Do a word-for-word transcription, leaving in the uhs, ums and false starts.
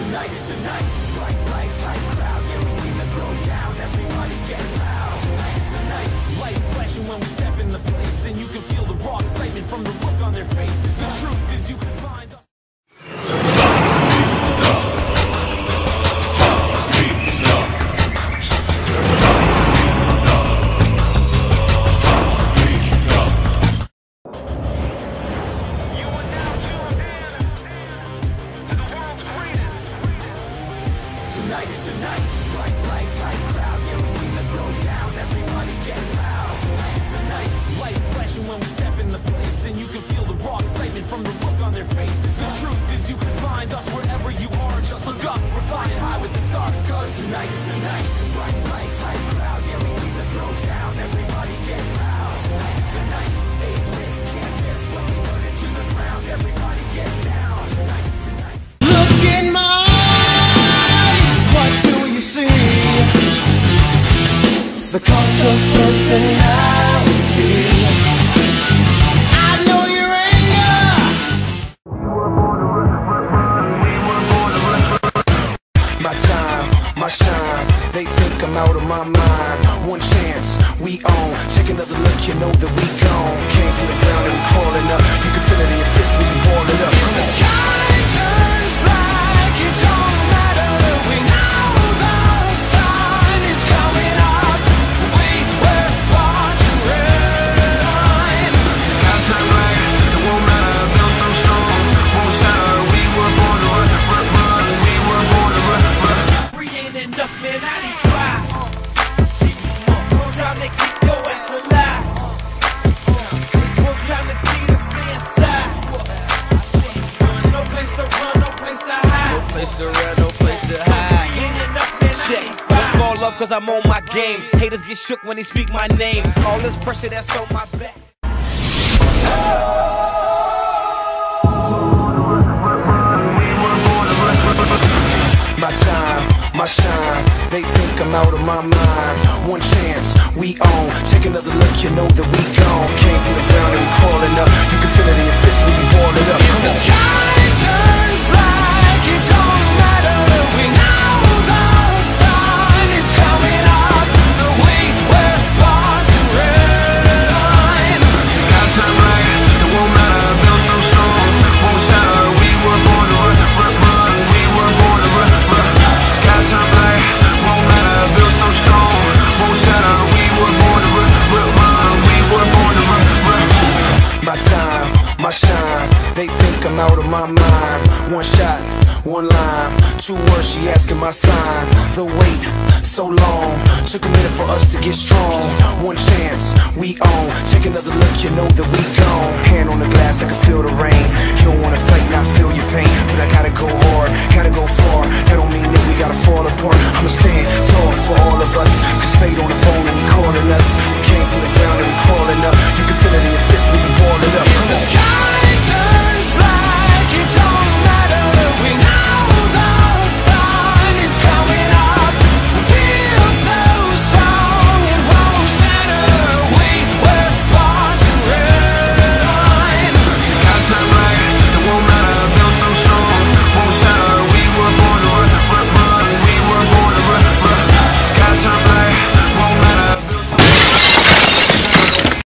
Tonight is the night. Bright lights, high crowd. Yeah, we came to throw down. Everybody get loud. Tonight is the night. Lights flashing when we step in the place, and you can feel the raw excitement from the look on their faces. The truth is, you can find us. Tonight is the night. Bright lights, high crowd. Yeah, we came to throw down. Everybody get loud. Tonight is the night. Lights flashing when we step in the place, and you can feel the raw excitement from the look on their faces. The truth is, you can find us wherever you are. Just look up, we're flying high with the stars. Cause tonight is the night. Bright lights, high crowd. Yeah, we came to throw down. Everybody get loud. Tonight is the night. A-list can't miss when we burn it to the ground. Everybody get down. Tonight is the night. Look in my what do you see? The cult of personality. I know your anger. My time, my shine. They think I'm out of my mind. One chance, we own. Take another look, you know that we gone. Came from the ground and we crawling up. You can feel it in your fist when you ball it up. If the sky turns black, it don't matter. We know. Cause I'm on my game. Haters get shook when they speak my name. All this pressure that's on my back. My time, my shine. They think I'm out of my mind. One chance, we own. Take another look, you know that we gone. Came from the ground and we crawling up. You can feel it in your fist when you ball it up. If the sky turns black, it don't matter. We know. My shine, they think I'm out of my mind. One shot, one line, two words, she asking my sign. The wait, so long, took a minute for us to get strong. One chance, we own. Take another look, you know that we gone. Hand on the glass, I can feel the rain. You don't wanna fight now.